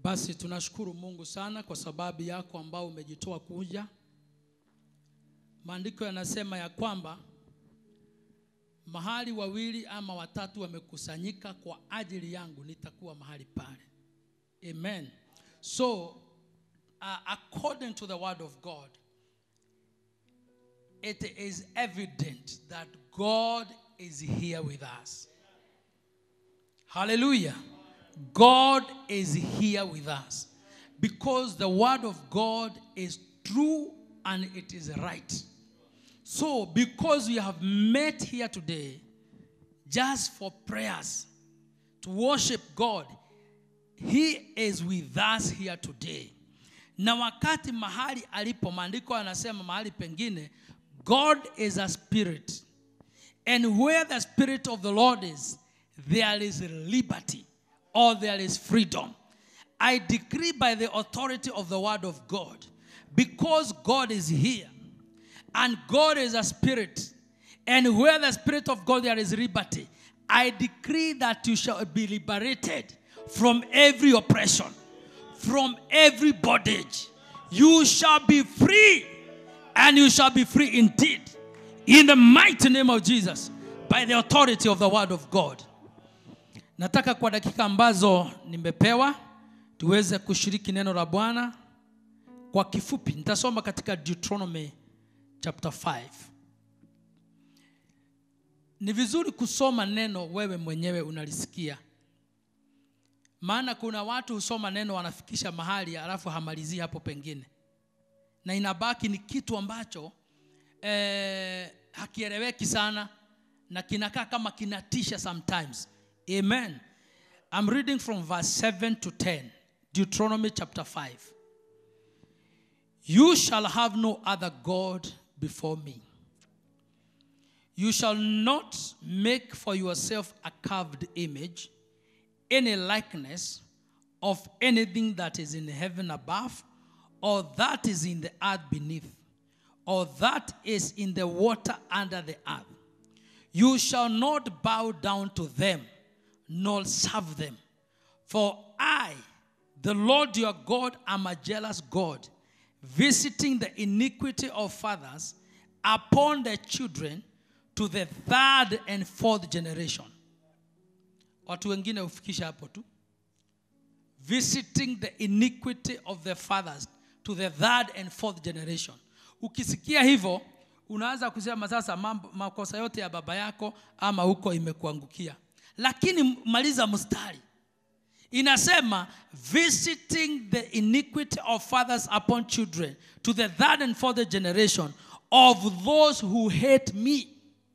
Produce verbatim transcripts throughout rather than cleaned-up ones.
Basi tunashukuru Mungu sana kwa sababu yako ambao umejitoa kuja. Maandiko yanasema ya kwamba mahali wawili ama watatu wamekusanyika kwa ajili yangu, nitakuwa mahali pale. Amen. So, uh, according to the word of God, it is evident that God is here with us. Hallelujah. God is here with us because the word of God is true and it is right. So, because we have met here today just for prayers, to worship God, He is with us here today. Na wakati mahali alipo, maandiko anasema mahali pengine, God is a spirit. And where the spirit of the Lord is, there is liberty or there is freedom. I decree by the authority of the word of God, because God is here and God is a spirit, and where the spirit of God there is liberty, I decree that you shall be liberated from every oppression, from every bondage. You shall be free, and you shall be free indeed, in the mighty name of Jesus, by the authority of the word of God. Nataka kwa dakika ambazo nimepewa tuweze kushiriki neno la Bwana kwa kifupi. Nitasoma katika Deuteronomy chapter five. Ni vizuri kusoma neno wewe mwenyewe unalisikia. Maana kuna watu husoma neno wanafikisha mahali alafu hamalizi hapo pengine. Na inabaki ni kitu ambacho eh, hakieleweki sana na kinakaa kama kinatisha sometimes. Amen. I'm reading from verse seven to ten. Deuteronomy chapter five. You shall have no other God before me. You shall not make for yourself a carved image, any likeness of anything that is in heaven above, or that is in the earth beneath, or that is in the water under the earth. You shall not bow down to them, nor serve them. For I, the Lord your God, am a jealous God, visiting the iniquity of fathers upon their children to the third and fourth generation. Watu wengine hufikisha hapo tu. Visiting the iniquity of the fathers to the third and fourth generation. Ukisikia hivyo, unaanza kusema sasa makosa yote ya baba yako ama huko imekuangukia. Lakini maliza mstari. Inasema visiting the iniquity of fathers upon children to the third and fourth generation of those who hate me,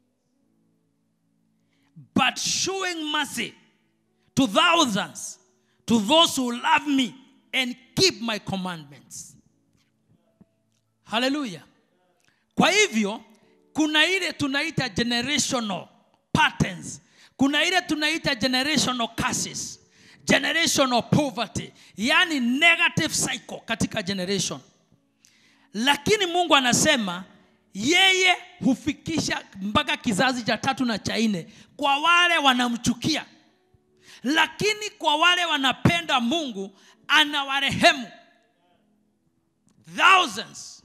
but showing mercy to thousands, to those who love me and keep my commandments. Hallelujah. Kwa hivyo kuna ile tunaita generational patterns. Kuna ile tunaita generational curses, generational poverty, yani negative cycle katika generation. Lakini Mungu anasema yeye hufikisha mpaka kizazi cha tatu na cha nne kwa wale wanamchukia. Lakini kwa wale wanapenda Mungu anawarehemu thousands.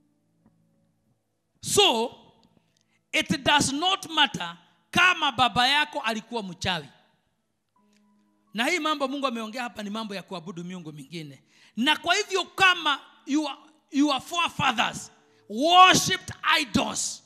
So it does not matter kama baba yako alikuwa mchawi. Na hii mambo Mungu ameongea hapa ni mambo ya kuabudu miungu mingine. Na kwa hivyo kama your, your forefathers worshipped idols,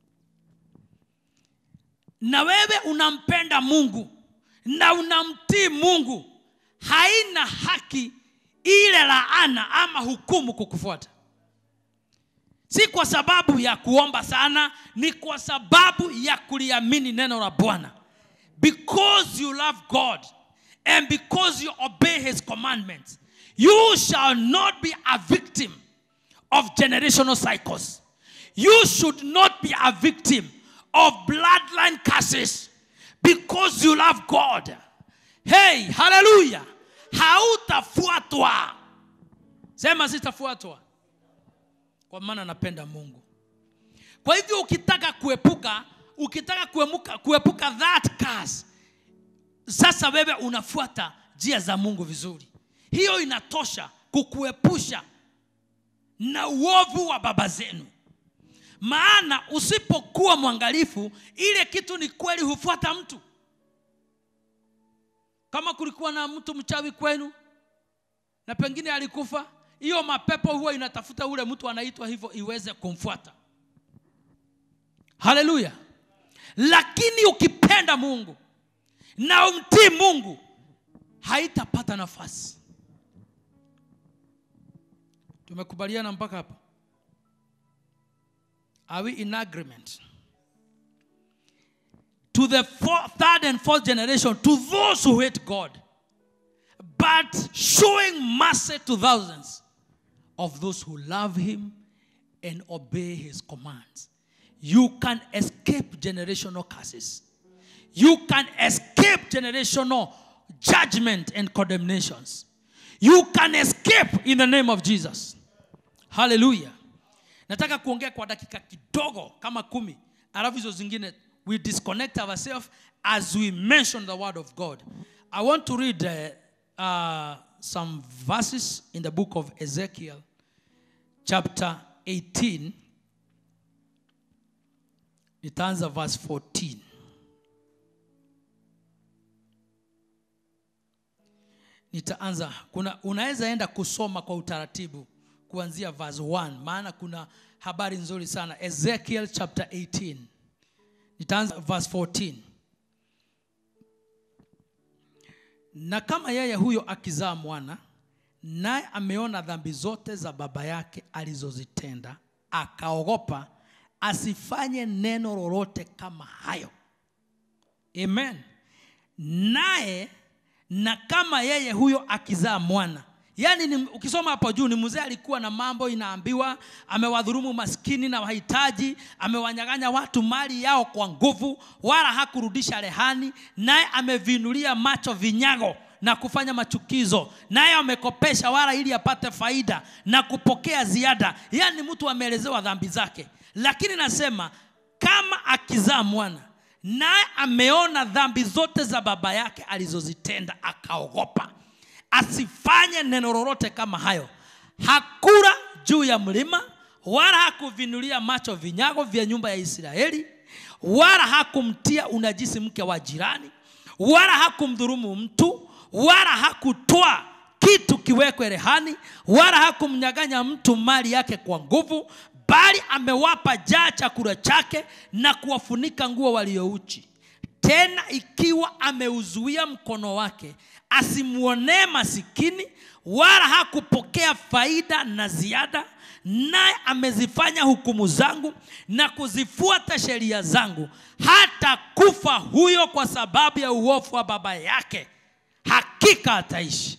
na wewe unampenda Mungu na unamtii Mungu, haina haki ile laana ama hukumu kukufuata. Si kwa sababu ya kuomba sana, ni kwa sababu ya kuliamini neno la Bwana. Because you love God and because you obey his commandments, you shall not be a victim of generational cycles. You should not be a victim of bloodline curses because you love God. Hey, hallelujah. Hautafuatwa. Sema sitafuatwa. Kwa maana napenda Mungu. Kwa hivyo ukitaka kuepuka, ukitaka kuepuka kuepuka that curse, sasa wewe unafuata njia za Mungu vizuri. Hiyo inatosha kukuepusha na uovu wa baba zenu. Maana usipokuwa mwangalifu, ile kitu ni kweli hufuata mtu. Kama kulikuwa na mtu mchawi kwenu na pengine alikufa, hiyo mapepo huwa inatafuta ule mtu anaitwa hivyo iweze kumfuata. Haleluya. Lakini ukipenda Mungu na umtii Mungu, haitapata nafasi. Tumekubaliana mpaka hapo? Are we in agreement? To the fourth, third and fourth generation, to those who hate God, but showing mercy to thousands of those who love him and obey his commands. You can escape generational curses. You can escape generational judgment and condemnations. You can escape in the name of Jesus. Hallelujah. Nataka kuongea kwa dakika kidogo kama kumi. Alafu hizo zingine we disconnect ourselves as we mention the word of God. I want to read uh, uh, some verses in the book of Ezekiel, chapter eighteen. Nitaanza verse fourteen. Nitaanza, kuna unaweza enda kusoma kwa utaratibu kuanzia verse one, maana kuna habari nzuri sana. Ezekiel chapter eighteen. Nitaanza verse fourteen. Na kama yeye huyo akizaa mwana, naye ameona dhambi zote za baba yake alizozitenda, akaogopa asifanye neno lolote kama hayo. Amen. Naye na kama yeye huyo akizaa mwana, yani ni, ukisoma hapo juu ni mzee alikuwa na mambo inaambiwa, amewadhulumu maskini na wahitaji, amewanyang'anya watu mali yao kwa nguvu, wala hakurudisha rehani, naye amevinulia macho vinyago na kufanya machukizo, naye amekopesha wala ili apate faida na kupokea ziada. Yani mtu ameelezewa dhambi zake. Lakini nasema kama akizaa mwana, naye ameona dhambi zote za baba yake alizozitenda, akaogopa asifanye neno lolote kama hayo, hakula juu ya mlima, wala hakuvinulia macho vinyago vya nyumba ya Israeli, wala hakumtia unajisi mke wa jirani, wala hakumdhulumu mtu, wala hakutoa kitu kiwekwe rehani, wala hakumnyaganya mtu mali yake kwa nguvu, bali amewapa jaa chakula chake na kuwafunika nguo waliouchi. Tena ikiwa ameuzuia mkono wake asimuonee masikini, wala hakupokea faida na ziada, naye amezifanya hukumu zangu na kuzifuata sheria zangu, hata kufa huyo kwa sababu ya uovu wa baba yake, hakika ataishi.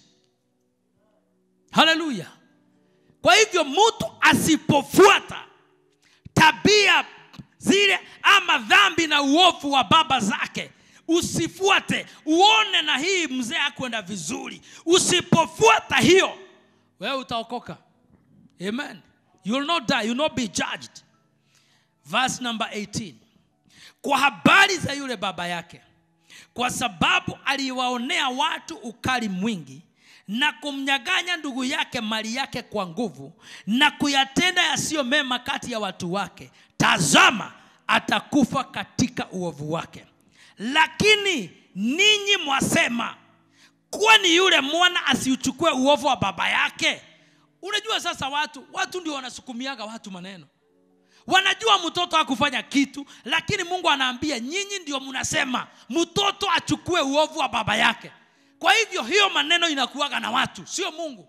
Haleluya. Kwa hivyo mtu asipofuata tabia zile ama dhambi na uovu wa baba zake, usifuate, uone na hii mzee hakwenda vizuri, usipofuata hiyo, wewe utaokoka. Amen. You will not die, you will not be judged. Verse number eighteen. Kwa habari za yule baba yake, kwa sababu aliwaonea watu ukali mwingi na kumnyaganya ndugu yake mali yake kwa nguvu, na kuyatenda yasiyo mema kati ya watu wake, tazama atakufa katika uovu wake. Lakini ninyi mwasema, kwani yule mwana asiuchukue uovu wa baba yake? Unajua sasa watu, watu ndio wanasukumiaga watu maneno. Wanajua mtoto hakufanya kitu, lakini Mungu anaambia nyinyi ndio mnasema mtoto achukue uovu wa baba yake. Kwa hivyo hiyo maneno inakuwaga na watu, sio Mungu.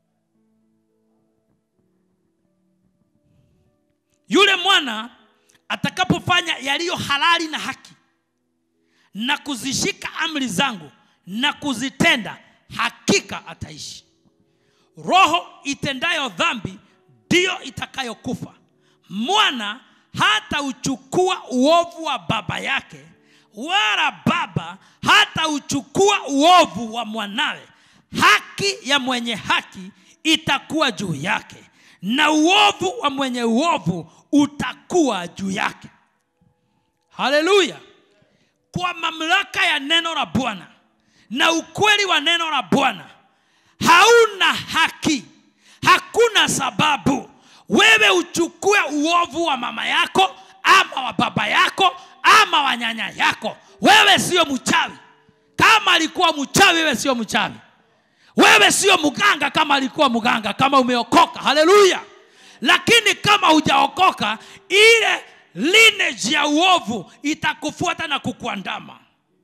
Yule mwana atakapofanya yaliyo halali na haki na kuzishika amri zangu na kuzitenda, hakika ataishi. Roho itendayo dhambi ndio itakayokufa. Mwana hata uchukua uovu wa baba yake, wala baba hata uchukua uovu wa mwanawe. Haki ya mwenye haki itakuwa juu yake, na uovu wa mwenye uovu utakuwa juu yake. Haleluya. Kwa mamlaka ya neno la Bwana na ukweli wa neno la Bwana, hauna haki. Hakuna sababu wewe uchukue uovu wa mama yako ama wa baba yako ama wa nyanya yako. Wewe sio mchawi. Kama alikuwa mchawi, wewe sio mchawi. Wewe sio mganga kama alikuwa mganga, kama umeokoka. Haleluya. Lakini kama hujaokoka, ile lineage ya uovu itakufuata na kukuandama.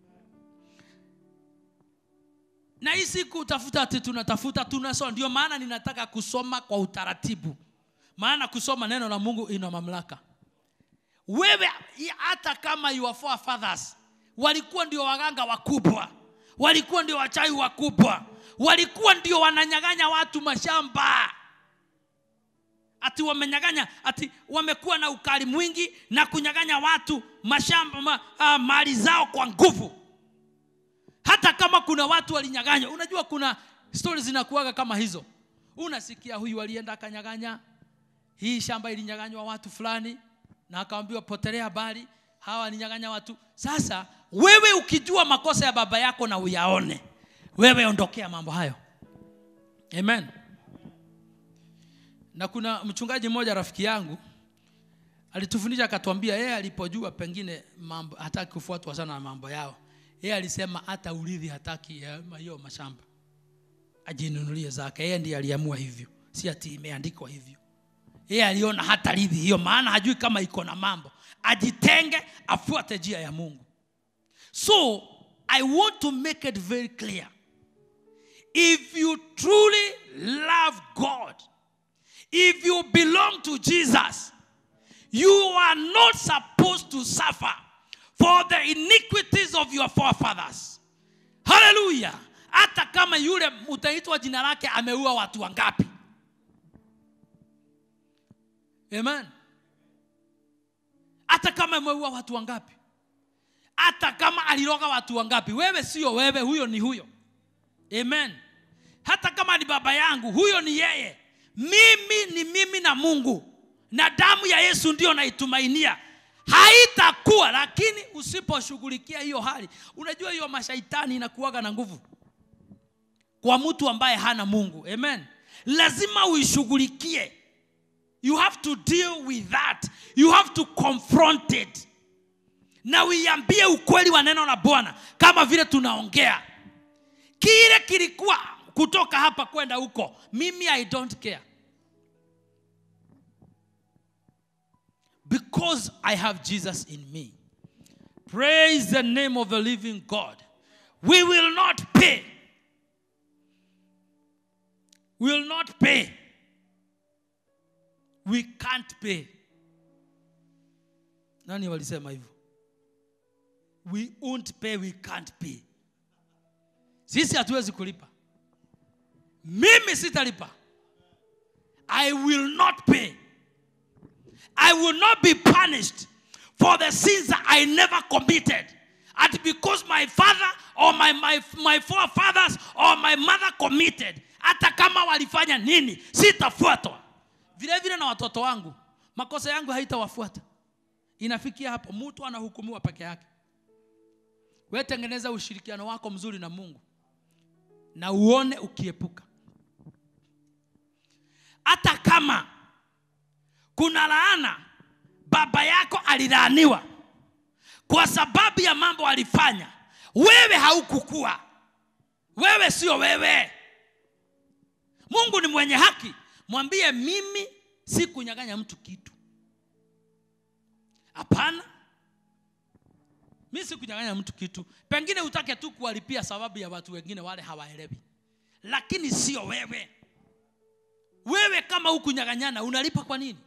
Na hii siku utafuta ati tunatafuta tunasoma. Ndio maana ninataka kusoma kwa utaratibu. Maana kusoma neno la Mungu ina mamlaka. Wewe hata kama your forefathers walikuwa ndio waganga wakubwa, walikuwa ndio wachawi wakubwa, walikuwa ndio wananyaganya watu mashamba, ati wamenyaganya, ati wamekuwa na ukali mwingi na kunyaganya watu mashamba ma, uh, mali zao kwa nguvu. Hata kama kuna watu walinyaganya, unajua kuna stories zinakuaga kama hizo. Unasikia huyu alienda akanyaganya, hii shamba ilinyaganywa watu fulani na akaambiwa potelea habari, hawa walinyaganya watu. Sasa wewe ukijua makosa ya baba yako na uyaone, wewe ondokea mambo hayo. Amen. Na kuna mchungaji mmoja rafiki yangu alitufundisha, akatuambia yeye alipojua pengine mambo hataki kufuatwa sana na mambo yao, yeye alisema hata urithi hataki hiyo mashamba, ajinunulie zake. Yeye ndiye aliamua hivyo, si ati imeandikwa hivyo. Yeye aliona hata ridhi hiyo, maana hajui kama iko na mambo, ajitenge afuate njia ya Mungu. So I want to make it very clear, if you truly love God, if you belong to Jesus, you are not supposed to suffer for the iniquities of your forefathers. Hallelujah. Hata kama yule utaitwa jina lake ameua watu wangapi. Amen. Hata kama ameua watu wangapi, hata kama aliroga watu wangapi, wewe sio wewe, huyo ni huyo. Amen. Hata kama ni baba yangu, huyo ni yeye. Mimi ni mimi na Mungu, na damu ya Yesu ndio naitumainia. Haitakuwa, lakini usiposhughulikia hiyo hali, unajua hiyo mashaitani inakuwaga na nguvu kwa mtu ambaye hana Mungu. Amen. Lazima uishughulikie. You have to deal with that. You have to confront it. Na uiambie ukweli wa neno la Bwana kama vile tunaongea. Kile kilikuwa kutoka hapa kwenda huko, mimi I don't care. Because I have Jesus in me. Praise the name of the living God. We will not pay. We will not pay. We can't pay. Nani walisema hivyo? We won't pay, we can't pay. Sisi hatuwezi kulipa. Mimi sitalipa. I will not pay. I will not be punished for the sins that I never committed. And because my father or my, my, my forefathers or my mother committed, hata kama walifanya nini, sitafuatwa. Vile vile na watoto wangu, makosa yangu haitawafuata. Inafikia hapo mtu anahukumiwa peke yake. Wewe tengeneza ushirikiano wako mzuri na Mungu na uone ukiepuka. Hata kama kuna laana, baba yako alilaaniwa kwa sababu ya mambo alifanya, wewe haukukua. Wewe sio wewe. Mungu ni mwenye haki. Mwambie mimi si kunyaganya mtu kitu. Hapana. Mimi si kunyaganya mtu kitu. Pengine utake tu kuwalipia sababu ya watu wengine wale hawaelewi. Lakini sio wewe. Wewe kama hukunyaganyana unalipa kwa nini?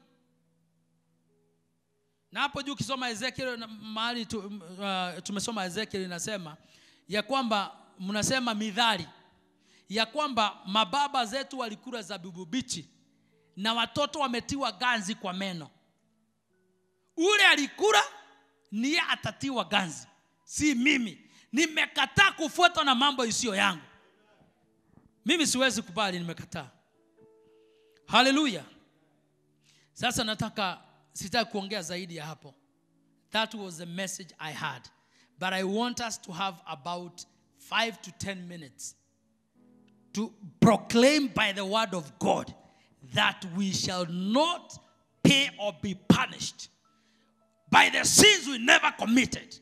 Na hapo juu ukisoma Ezekiel mahali tu, uh, tumesoma Ezekiel inasema ya kwamba mnasema midhali ya kwamba mababa zetu walikula zabibu bichi na watoto wametiwa ganzi kwa meno. Ule alikula niye atatiwa ganzi, si mimi. Nimekataa kufuatwa na mambo isiyo yangu. Mimi siwezi kubali, nimekataa. Hallelujah. Sasa nataka sitaki kuongea zaidi ya hapo. That was the message I had. But I want us to have about five to ten minutes to proclaim by the word of God that we shall not pay or be punished by the sins we never committed.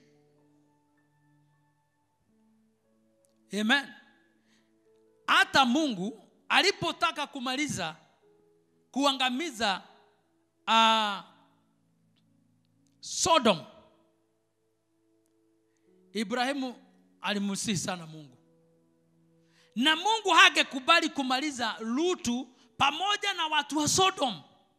Amen. Hata Mungu alipotaka kumaliza kuangamiza uh, Sodom, Ibrahimu alimusihi sana Mungu. Na Mungu hangekubali kumaliza Lutu pamoja na watu wa Sodom.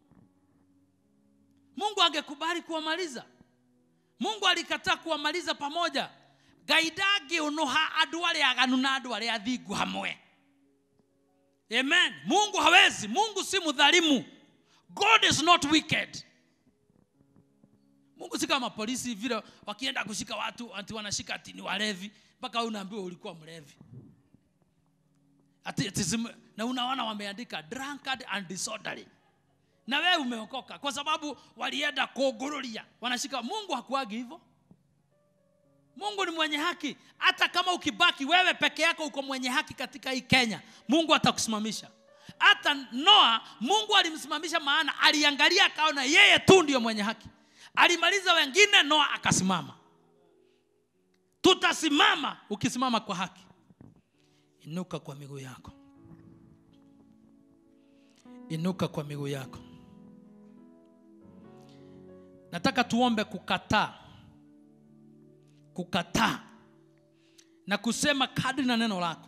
Mungu hangekubali kuwamaliza. Mungu alikataa kuwamaliza pamoja. Gaidage unoha adwale aganu na adwale athingu hamwe. Amen. Mungu hawezi. Mungu si mudhalimu. God is not wicked. Mungu si kama polisi vile wakienda kushika watu ati wanashika ati ni walevi mpaka unaambiwa ulikuwa mlevi. Ati, ati na unaona wameandika drunkard and disorderly. Na wewe umeokoka kwa sababu walienda kugurulia. Wanashika. Mungu hakuagi hivyo. Mungu ni mwenye haki. Hata kama ukibaki wewe peke yako uko mwenye haki katika hii Kenya, Mungu atakusimamisha. Hata Noa, Mungu alimsimamisha maana aliangalia akaona yeye tu ndio mwenye haki. Alimaliza wengine, Noa akasimama. Tutasimama ukisimama kwa haki. Inuka kwa miguu yako. Inuka kwa miguu yako. Nataka tuombe kukataa. Kukataa. Na kusema kadri na neno lako.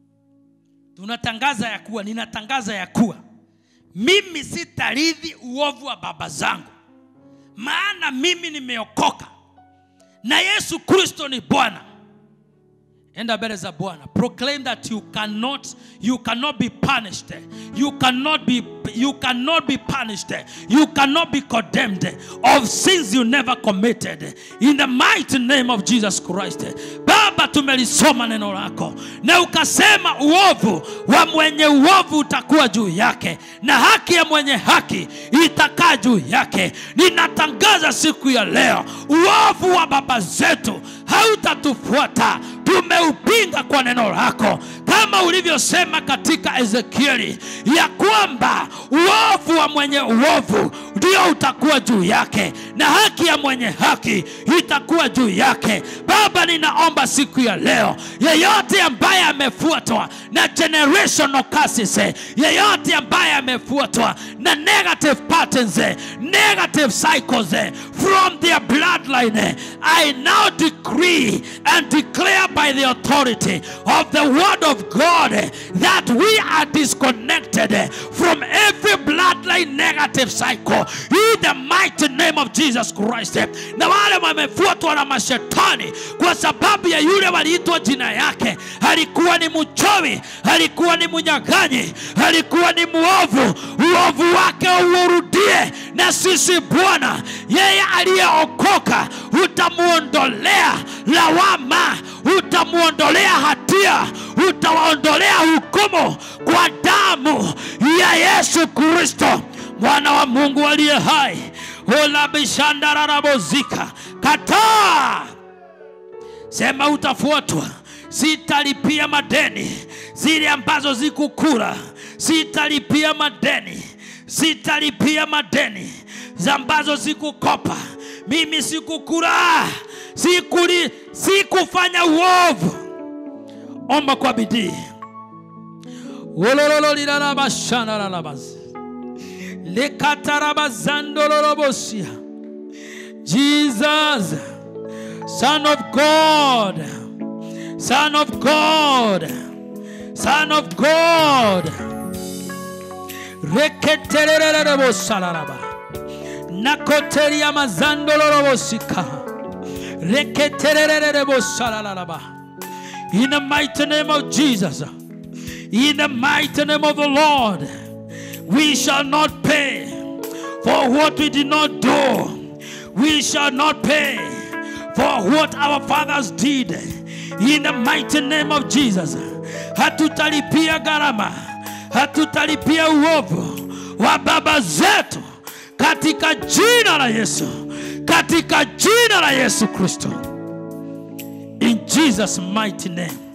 Tunatangaza ya kuwa, ninatangaza ya kuwa mimi sitarithi uovu wa baba zangu. Maana mimi nimeokoka. Na Yesu Kristo ni Bwana. Enda mbele za Bwana. Proclaim that you cannot you cannot be punished. You cannot be you cannot be punished. You cannot be condemned of sins you never committed. In the mighty name of Jesus Christ. Baba, tumelisoma neno lako na ukasema uovu wa mwenye uovu utakuwa juu yake na haki ya mwenye haki itakaa juu yake. Ninatangaza siku ya leo uovu wa baba zetu hautatufuata. Tumeupinga kwa neno lako kama ulivyosema katika Ezekieli ya kwamba uovu wa mwenye uovu ndio utakuwa juu yake na haki ya mwenye haki itakuwa juu yake. Baba, ninaomba siku ya leo yeyote ambaye amefuatwa na generational curses, yeyote ambaye amefuatwa na negative patterns, negative cycles from their bloodline, I now decree and declare by the authority of the word of God that we are disconnected from every bloodline negative cycle in the mighty name of Jesus Christ. Na wale wamefuatwa na mashetani kwa sababu ya yule waliitwa jina yake, alikuwa ni mchawi, alikuwa ni mnyang'anyi, alikuwa ni muovu, uovu wake urudie. Na sisi Bwana, yeye aliyeokoka utamuondolea lawama, utamuondolea hatia, utawaondolea hukumu kwa damu ya Yesu Kristo, mwana wa Mungu aliye hai. Ola bishandararabozika. Kataa. Sema utafuatwa. Sitalipia madeni zile ambazo zikukula. Sitalipia madeni. Sitalipia madeni zambazo zikukopa. Mimi sikukula. Sikuli, sikufanya uovu. Omba kwa bidii. Wolololo lilalabashana lalabazi. Lekatarabazandolorobosia. Jesus, Son of God, Son of God, Son of God. Reketerererebosalaraba. Nakoteria mazandolorobosika. Reketerererebosalaraba. In the mighty name of Jesus, in the mighty name of the Lord, we shall not pay for what we did not do. We shall not pay for what our fathers did. In the mighty name of Jesus. Hatutalipia gharama, hatutalipia uovu wa baba zetu katika jina la Yesu, katika jina la Yesu Kristo. In Jesus' mighty name.